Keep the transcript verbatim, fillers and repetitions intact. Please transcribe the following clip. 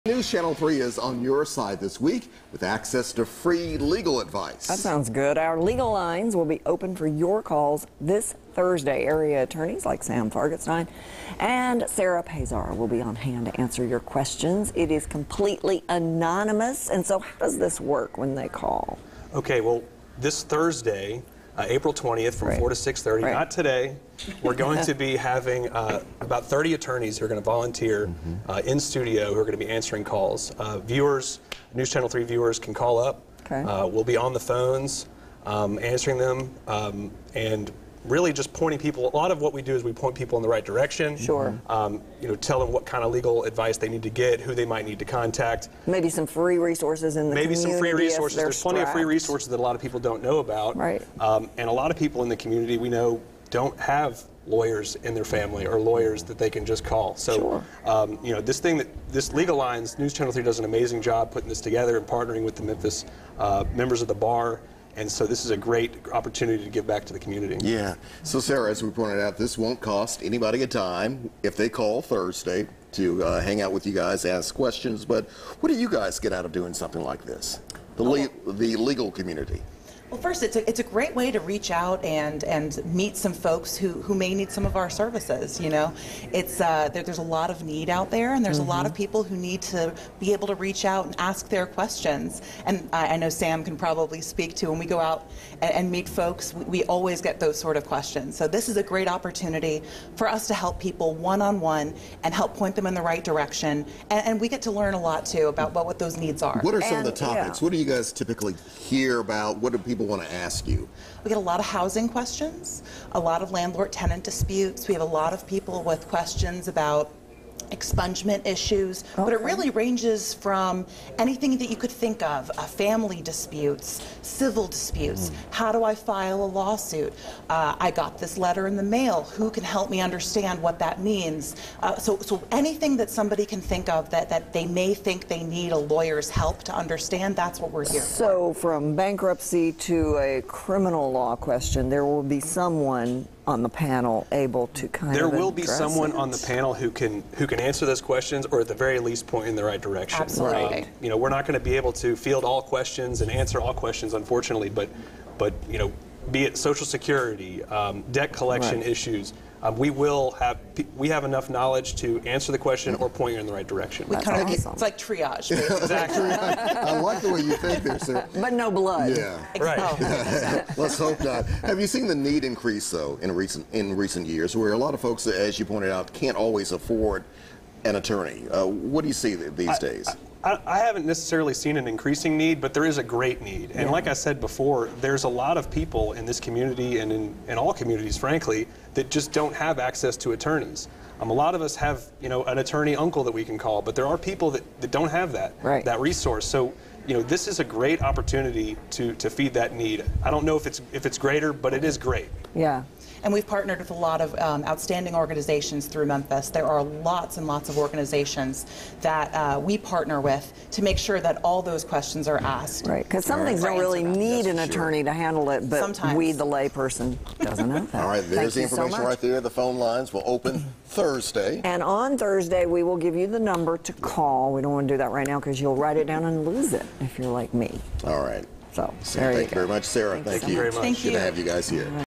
News Channel three is on your side this week with access to free legal advice. That sounds good. Our legal lines will be open for your calls this Thursday. Area attorneys like Sam Fargotstein and Sarah Pazar will be on hand to answer your questions. It is completely anonymous. And so how does this work when they call? Okay, well, this Thursday, uh, April twentieth from Right. four to six thirty, Right. not today, we're going to be having uh, about thirty attorneys who are going to volunteer mm-hmm. uh, in studio who are going to be answering calls. Uh, viewers, News Channel three viewers can call up. Okay. Uh, we'll be on the phones um, answering them um, and really just pointing people. A lot of what we do is we point people in the right direction. Sure. Um, you know, tell them what kind of legal advice they need to get, who they might need to contact. Maybe some free resources in the Maybe community. some free if resources. they're There's plenty of free strapped. resources that a lot of people don't know about. Right. Um, and a lot of people in the community we know don't have lawyers in their family or lawyers that they can just call. So, Sure. um, you know, this thing that this Legal Lines, News Channel three does an amazing job putting this together and partnering with the Memphis uh, members of the bar. And so this is a great opportunity to give back to the community. Yeah. So, Sarah, as we pointed out, this won't cost anybody a dime if they call Thursday to uh, hang out with you guys, ask questions. But what do you guys get out of doing something like this? The, le the legal community. Well, first, it's a, it's a great way to reach out and, and meet some folks who, who may need some of our services, you know. It's, uh, there, there's a lot of need out there, and there's mm-hmm. a lot of people who need to be able to reach out and ask their questions. And I, I know Sam can probably speak to when we go out and, and meet folks, we, we always get those sort of questions. So this is a great opportunity for us to help people one-on-one and help point them in the right direction. And, and we get to learn a lot, too, about what, what those needs are. What are some and, of the topics? Yeah. What do you guys typically hear about? What do people want to ask you? We get a lot of housing questions, a lot of landlord-tenant disputes. We have a lot of people with questions about expungement issues, okay. but it really ranges from anything that you could think of, uh, family disputes, civil disputes, mm. how do I file a lawsuit, uh, I got this letter in the mail, who can help me understand what that means, uh, so, so anything that somebody can think of that, that they may think they need a lawyer's help to understand, that's what we're here so for. From bankruptcy to a criminal law question, there will be someone on the panel able to kind there of will be address someone it. on the panel who can who can answer those questions, or at the very least point in the right direction. Absolutely. Um, you know, we're not going to be able to field all questions and answer all questions, unfortunately, but but you know, be it Social Security, um, debt collection right. issues, um, we will have we have enough knowledge to answer the question or point you in the right direction. We kind of, awesome. it's like triage, basically. Exactly. I like the way you think there, Sarah. But no blood. Yeah. Right. Let's hope not. Have you seen the need increase, though, in recent in recent years, where a lot of folks, as you pointed out, can't always afford an attorney? Uh, what do you see these I, days? I, I haven't necessarily seen an increasing need, but there is a great need. And yeah. like I said before, there's a lot of people in this community and in, in all communities, frankly, that just don't have access to attorneys. Um, a lot of us have, you know, an attorney uncle that we can call, but there are people that, that don't have that, right. that resource. So, you know, this is a great opportunity to, to feed that need. I don't know if it's if it's greater, but it is great. Yeah. And we've partnered with a lot of um, outstanding organizations through Memphis. There are lots and lots of organizations that uh, we partner with to make sure that all those questions are asked. Right, because some things Right. don't really need an Sure. attorney to handle it, but Sometimes. we, the layperson, doesn't know that. All right, there's Thank the you so information much. right there. The phone lines will open Thursday. And on Thursday, we will give you the number to call. We don't want to do that right now because you'll write it down and lose it if you're like me. All right. So, So there thank you you go. very much, Sarah. Thank Thank, you you. so much. Thank Good you. to have you guys here.